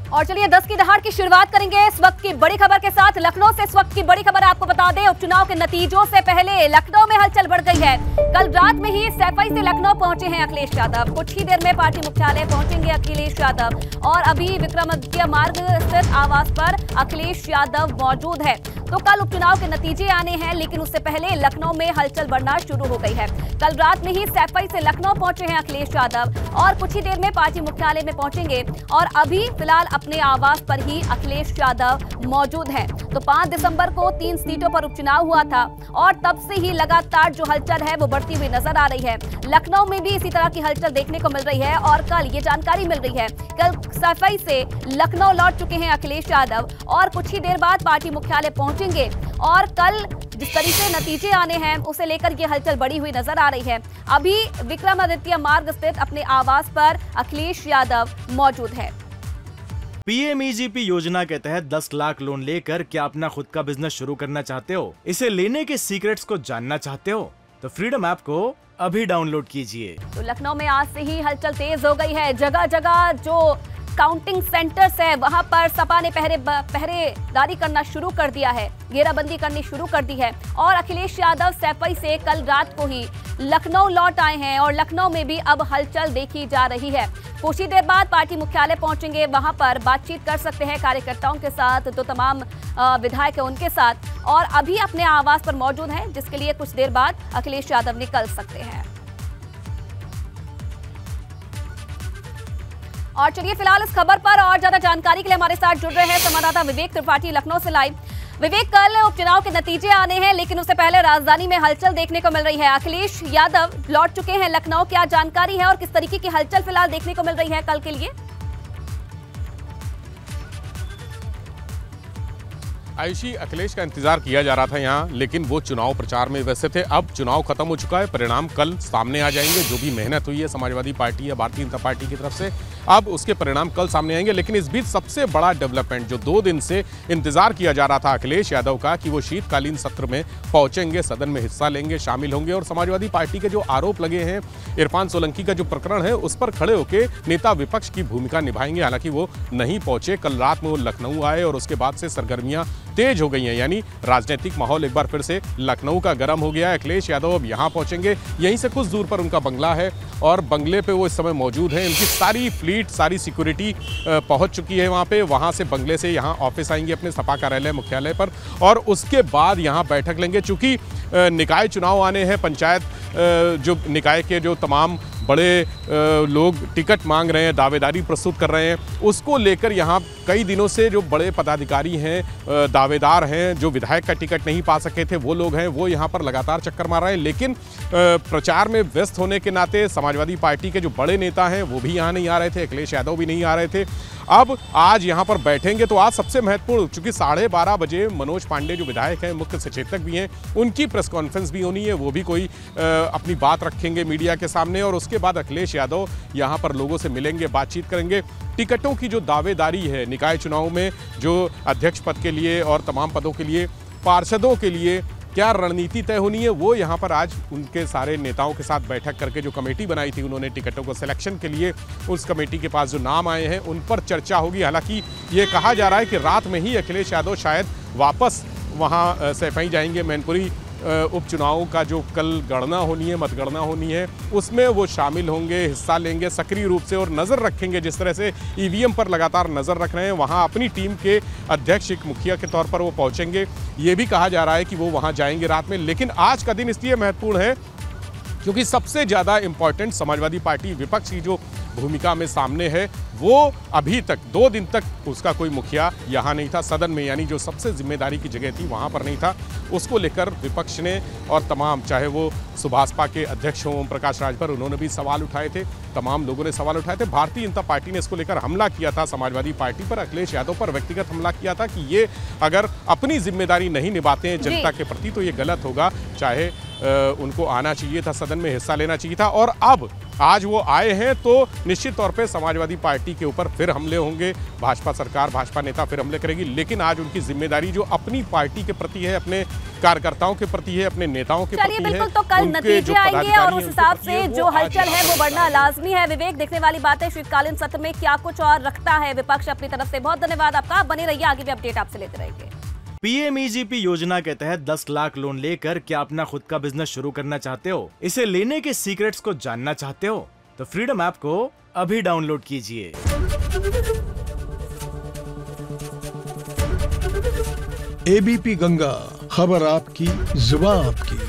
और चलिए 10 की दहाड़ की शुरुआत करेंगे इस वक्त की बड़ी खबर के साथ। लखनऊ से इस वक्त की बड़ी खबर आपको बता दें, उपचुनाव के नतीजों से पहले लखनऊ में हलचल बढ़ गई है। कल रात में ही सैफई से लखनऊ पहुंचे हैं अखिलेश यादव। कुछ ही देर में पार्टी मुख्यालय पहुंचेंगे अखिलेश यादव और अभी विक्रमादित्य मार्ग स्थित आवास पर अखिलेश यादव मौजूद है। तो कल उपचुनाव के नतीजे आने हैं, लेकिन उससे पहले लखनऊ में हलचल बढ़ना शुरू हो गई है। कल रात में ही सैफई से लखनऊ पहुंचे हैं अखिलेश यादव और कुछ ही देर में पार्टी मुख्यालय में पहुंचेंगे और अभी फिलहाल अपने आवास पर ही अखिलेश यादव मौजूद हैं। तो 5 दिसंबर को 3 सीटों पर उपचुनाव हुआ था और तब से ही लगातार जो हलचल है वो बढ़ती हुई नजर आ रही है। लखनऊ में भी इसी तरह की हलचल देखने को मिल रही है और कल ये जानकारी मिल रही है, कल सैफई से लखनऊ लौट चुके हैं अखिलेश यादव और कुछ ही देर बाद पार्टी मुख्यालय पहुंचेंगे और कल जिस तरीके से नतीजे आने हैं उसे लेकर ये हलचल बढ़ी हुई नजर आ रही है। अभी विक्रमादित्य मार्ग स्थित अपने आवास पर अखिलेश यादव मौजूद है। पीएमईजीपी योजना के तहत 10 लाख लोन लेकर क्या अपना खुद का बिजनेस शुरू करना चाहते हो? इसे लेने के सीक्रेट्स को जानना चाहते हो? तो फ्रीडम ऐप को अभी डाउनलोड कीजिए। तो लखनऊ में आज से ही हलचल तेज हो गई है। जगह जगह जो काउंटिंग सेंटर्स है वहां पर सपा ने पहरेदारी करना शुरू कर दिया है, घेराबंदी करनी शुरू कर दी है और अखिलेश यादव सैफई से कल रात को ही लखनऊ लौट आए हैं और लखनऊ में भी अब हलचल देखी जा रही है। कुछ ही देर बाद पार्टी मुख्यालय पहुंचेंगे, वहां पर बातचीत कर सकते हैं कार्यकर्ताओं के साथ, तो तमाम विधायक है उनके साथ और अभी अपने आवास पर मौजूद हैं, जिसके लिए कुछ देर बाद अखिलेश यादव निकल सकते हैं। और चलिए फिलहाल इस खबर पर और ज्यादा जानकारी के लिए हमारे साथ जुड़ रहे हैं संवाददाता विवेक त्रिपाठी लखनऊ से लाइव। विवेक, कल उपचुनाव के नतीजे आने हैं, लेकिन उससे पहले राजधानी में हलचल देखने को मिल रही है। अखिलेश यादव लौट चुके हैं लखनऊ, क्या जानकारी है और किस तरीके की हलचल फिलहाल देखने को मिल रही है कल के लिए? आयुषी, अखिलेश का इंतजार किया जा रहा था यहाँ, लेकिन वो चुनाव प्रचार में व्यस्त थे। अब चुनाव खत्म हो चुका है, परिणाम कल सामने आ जाएंगे। जो भी मेहनत हुई है समाजवादी पार्टी या भारतीय जनता पार्टी की तरफ से, अब उसके परिणाम कल सामने आएंगे। लेकिन इस बीच सबसे बड़ा डेवलपमेंट जो 2 दिन से इंतजार किया जा रहा था अखिलेश यादव का कि वो शीतकालीन सत्र में पहुंचेंगे, सदन में हिस्सा लेंगे, शामिल होंगे और समाजवादी पार्टी के जो आरोप लगे हैं, इरफान सोलंकी का जो प्रकरण है उस पर खड़े होकर नेता विपक्ष की भूमिका निभाएंगे। हालांकि वो नहीं पहुंचे, कल रात में वो लखनऊ आए और उसके बाद से सरगर्मियां तेज हो गई हैं, यानी राजनीतिक माहौल एक बार फिर से लखनऊ का गर्म हो गया है। अखिलेश यादव अब यहां पहुंचेंगे, यहीं से कुछ दूर पर उनका बंगला है और बंगले पे वो इस समय मौजूद हैं। इनकी सारी फ्लीट, सारी सिक्योरिटी पहुंच चुकी है वहां से बंगले से यहां ऑफिस आएंगे अपने सपा कार्यालय मुख्यालय पर और उसके बाद यहां बैठक लेंगे। चूंकि निकाय चुनाव आने हैं, पंचायत जो निकाय के जो तमाम बड़े लोग टिकट मांग रहे हैं, दावेदारी प्रस्तुत कर रहे हैं, उसको लेकर यहाँ कई दिनों से जो बड़े पदाधिकारी हैं, दावेदार हैं, जो विधायक का टिकट नहीं पा सके थे वो लोग हैं, वो यहाँ पर लगातार चक्कर मार रहे हैं। लेकिन प्रचार में व्यस्त होने के नाते समाजवादी पार्टी के जो बड़े नेता हैं वो भी यहाँ नहीं आ रहे थे, अखिलेश यादव भी नहीं आ रहे थे। अब आज यहाँ पर बैठेंगे तो आज सबसे महत्वपूर्ण, चूंकि 12:30 बजे मनोज पांडे जो विधायक हैं, मुख्य सचेतक भी हैं, उनकी प्रेस कॉन्फ्रेंस भी होनी है, वो भी कोई अपनी बात रखेंगे मीडिया के सामने और उसके बाद अखिलेश यादव यहाँ पर लोगों से मिलेंगे, बातचीत करेंगे। टिकटों की जो दावेदारी है निकाय चुनाव में, जो अध्यक्ष पद के लिए और तमाम पदों के लिए, पार्षदों के लिए क्या रणनीति तय होनी है, वो यहाँ पर आज उनके सारे नेताओं के साथ बैठक करके जो कमेटी बनाई थी उन्होंने टिकटों को सिलेक्शन के लिए, उस कमेटी के पास जो नाम आए हैं उन पर चर्चा होगी। हालांकि ये कहा जा रहा है कि रात में ही अखिलेश यादव शायद वापस वहाँ सैफई जाएंगे। मैनपुरी उपचुनाव का जो कल गणना होनी है, मतगणना होनी है, उसमें वो शामिल होंगे, हिस्सा लेंगे सक्रिय रूप से और नज़र रखेंगे। जिस तरह से ईवीएम पर लगातार नज़र रख रहे हैं, वहाँ अपनी टीम के अध्यक्ष, एक मुखिया के तौर पर वो पहुँचेंगे। ये भी कहा जा रहा है कि वो वहाँ जाएंगे रात में। लेकिन आज का दिन इसलिए महत्वपूर्ण है क्योंकि सबसे ज़्यादा इम्पॉर्टेंट समाजवादी पार्टी विपक्ष की जो भूमिका में सामने है, वो अभी तक 2 दिन तक उसका कोई मुखिया यहाँ नहीं था सदन में, यानी जो सबसे जिम्मेदारी की जगह थी वहाँ पर नहीं था। उसको लेकर विपक्ष ने और तमाम, चाहे वो सुभाषपा के अध्यक्ष हों ओम प्रकाश राजभर, उन्होंने भी सवाल उठाए थे, तमाम लोगों ने सवाल उठाए थे। भारतीय जनता पार्टी ने इसको लेकर हमला किया था समाजवादी पार्टी पर, अखिलेश यादव पर व्यक्तिगत हमला किया था कि ये अगर अपनी जिम्मेदारी नहीं निभाते हैं जनता के प्रति तो ये गलत होगा, चाहे उनको आना चाहिए था, सदन में हिस्सा लेना चाहिए था। और अब आज वो आए हैं तो निश्चित तौर पे समाजवादी पार्टी के ऊपर फिर हमले होंगे, भाजपा सरकार, भाजपा नेता फिर हमले करेगी। लेकिन आज उनकी जिम्मेदारी जो अपनी पार्टी के प्रति है, अपने कार्यकर्ताओं के प्रति है, अपने नेताओं के प्रति है। चलिए बिल्कुल, तो कल नतीजे आएंगे और उस हिसाब से जो हलचल है वो बढ़ना लाजमी है। विवेक, देखने वाली बात है शीतकालीन सत्र में क्या कुछ और रखता है विपक्ष अपनी तरफ से। बहुत धन्यवाद आपका, बने रहिए, आगे भी अपडेट आपसे लेते रहेंगे। पीएमईजीपी योजना के तहत 10 लाख लोन लेकर क्या अपना खुद का बिजनेस शुरू करना चाहते हो? इसे लेने के सीक्रेट्स को जानना चाहते हो? तो फ्रीडम ऐप को अभी डाउनलोड कीजिए। एबीपी गंगा, खबर आपकी, जुबान आपकी।